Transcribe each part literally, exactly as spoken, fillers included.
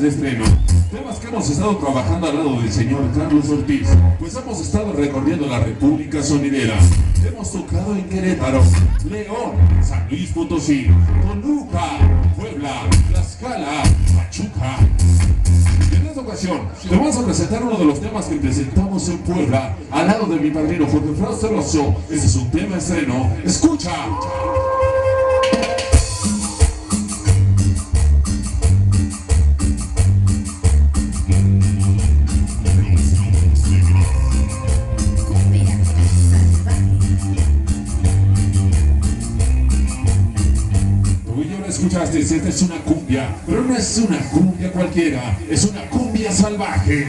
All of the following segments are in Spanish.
temas de estreno, temas que hemos estado trabajando al lado del señor Carlos Ortiz, pues hemos estado recorriendo la República Sonidera. Hemos tocado en Querétaro, León, San Luis Potosí, Toluca, Puebla, Tlaxcala, Pachuca. En esta ocasión, te vamos a presentar uno de los temas que presentamos en Puebla, al lado de mi padrino Jorge Frausto Rosso. Este es un tema estreno. ¡Escucha! Escuchaste, esta es una cumbia, pero no es una cumbia cualquiera, es una cumbia salvaje.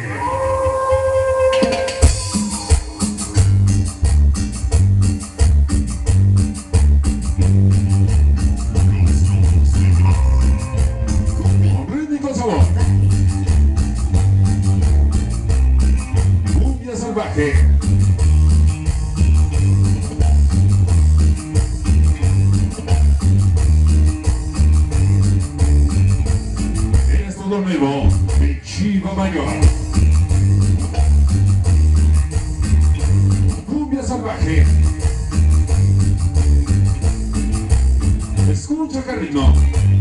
Con rítmico sabor. Cumbia salvaje. Nuevo de Chiva Mayor. Cumbia salvaje. Escucha, Carrino.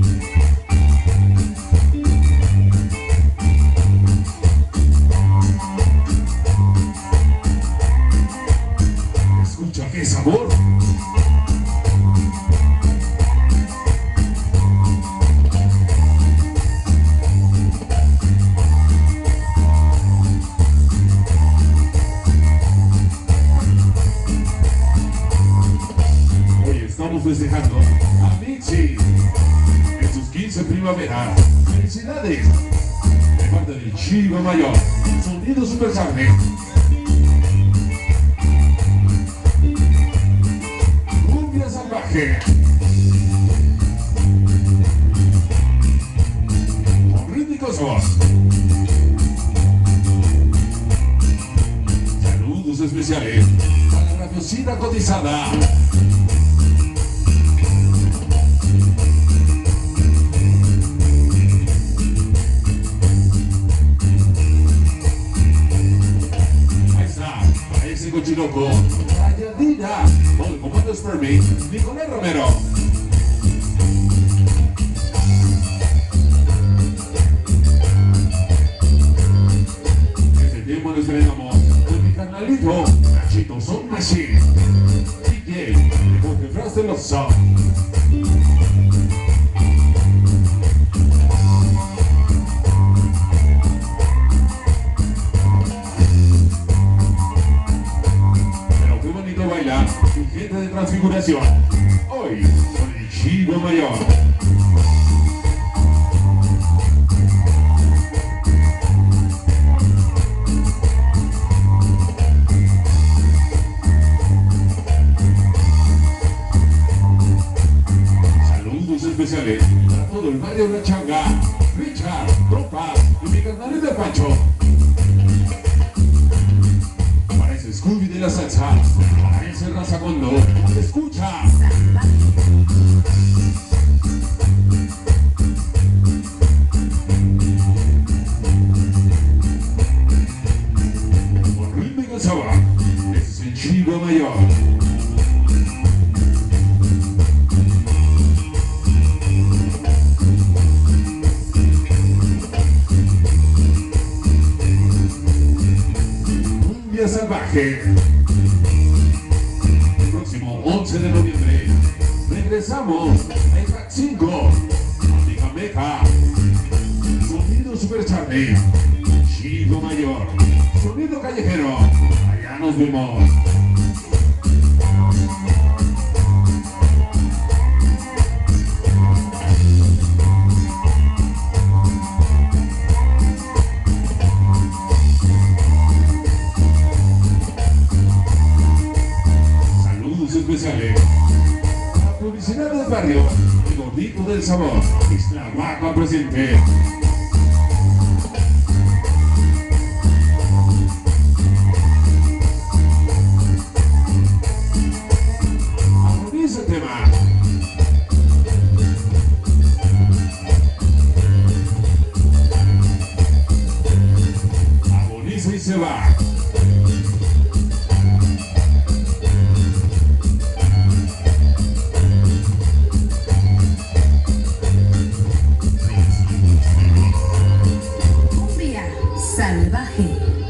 Escucha qué sabor. Estamos festejando a Mitzi en sus quince primaveras. ¡Felicidades! De parte de Chiva Mayor, Sonido Super Carne. Cumbia salvaje. Con rítmico sabor. Saludos especiales a la radiocida cotizada. Cochiloco, Rayadina, con el comando Spermy, Nicolás Romero. Este tiempo lo estrenamos con mi canalito, Cachito Son Machine, D J, Jorge Frausto Rosso. Gente de Transfiguración, hoy con el Chiva Mayor. Saludos especiales para todo el barrio de La Changa, Richard, Tropas y mi carnal de Pancho. Para ese Scooby de la salsa, para ese Razagondo, escucha. Con ritmo y sabor, este es el Chiva Mayor. Cumbia salvaje. once de noviembre regresamos a Impact cinco, Meja, Sonido Super Charlie, Chiva Mayor, Sonido Callejero. Allá nos vemos. Especiales. La publicidad del barrio, el gordito del sabor, es la guapa presente. Armoniza el tema. salvaje.